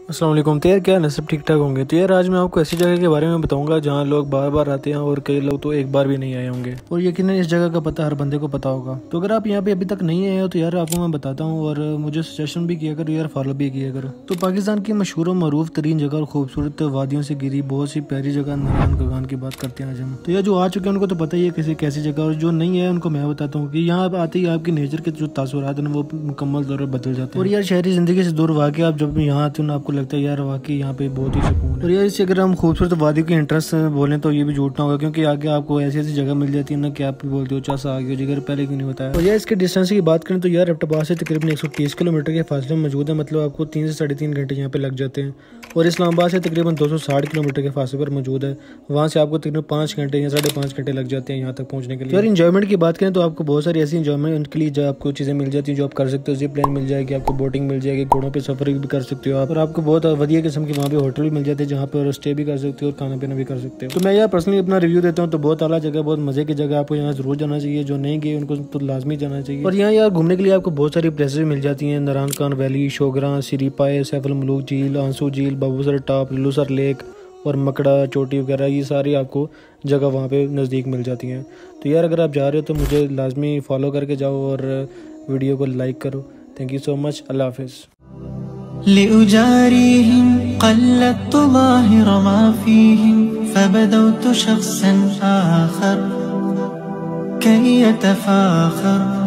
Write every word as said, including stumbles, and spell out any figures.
अस्सलाम वालेकुम। तो यार क्या न सब ठीक ठाक होंगे। तो यार आज मैं आपको ऐसी जगह के बारे में बताऊंगा जहाँ लोग बार बार आते हैं और कई लोग तो एक बार भी नहीं आए होंगे, और यकीनन इस जगह का पता हर बंदे को पता होगा। तो अगर आप यहाँ पे अभी तक नहीं आए हो तो यार आपको मैं बताता हूँ, और मुझे सजेशन भी किया करो यार, फॉलो भी किया करो। तो पाकिस्तान की मशहूर और मरूफ तरीन जगह और खूबसूरत वादियों से घिरी बहुत सी प्यारी जगह नारायण गगान की बात करते हैं आज हम। तो यार जो आ चुके हैं उनको तो पता ही है किसी कैसी जगह, और जो नहीं है उनको मैं बताता हूँ कि यहाँ आते ही आपकी नेचर के जो तासुरात हैं वो मुकम्मल तौर पर बदल जाते हैं। और यार शहरी जिंदगी से दूर वाकई आप जब यहाँ आते हो ना, आपको लगता है यार वाकई यहाँ पे बहुत ही सुकून है। और यार इससे अगर हम खूबसूरत वादी के इंटरेस्ट से बोलें तो ये भी झूठ ना होगा, क्योंकि आगे आपको ऐसी ऐसी जगह मिल जाती है ना कि आप भी बोलते हो चासा आ गया जिगर, पहले क्यों नहीं बताया। और यार इसके डिस्टेंस की बात करें तो यार एबटाबाद से तकरीबन एक सौ तीस किलोमीटर के फासले में मौजूद है, मतलब आपको तीन से साढ़े तीन घंटे यहाँ पे लग जाते हैं। और इस्लामाबाद से तकरीबन दो सौ साठ किलोमीटर के फासले पर मौजूद है, वहाँ से आपको तकरीबन पाँच घंटे या साढ़े पाँच घंटे लग जाते हैं यहाँ तक पहुँचने के लिए। यार इंजॉयमेंट की बात करें तो आपको बहुत सारी ऐसी इंजॉयमेंट के लिए जो आपको चीज़ें मिल जाती हैं जो आप कर सकते हो। जिप लाइन मिल जाएगी, आपको बोटिंग मिल जाएगी, घोड़ों पर सफर भी कर सकते हो आप, और आपको बहुत बढ़िया किस्म के वहाँ पे होटल भी मिल जाते हैं जहाँ पर स्टे भी कर सकते हो और खाना पीना भी कर सकते हो। तो मैं यार पर्सनली अपना रिव्यू देता हूँ तो बहुत आला जगह, बहुत मजे की जगह, आपको यहाँ जरूर जाना चाहिए। जो नहीं गए उनको तो लाजमी जाना चाहिए। और यहाँ यार घूमने के लिए आपको बहुत सारी प्लेसेस भी मिल जाती हैं, नारायण खान वैली, शोगरा, सिरीपाए, सैफुल मलूक झील, आंसू झील, बाबूसर टॉप, लुलूसर लेक और मकड़ा चोटी वगैरह, ये सारी आपको जगह वहाँ पे नज़दीक मिल जाती हैं। तो यार अगर आप जा रहे हो तो मुझे लाजमी फॉलो करके जाओ और वीडियो को लाइक करो। Thank you so much. अल्लाह हाफिज़। لأجاريهم قلدت ظاهر ما فيهم فبدوت شخصا آخر كي يتفاخر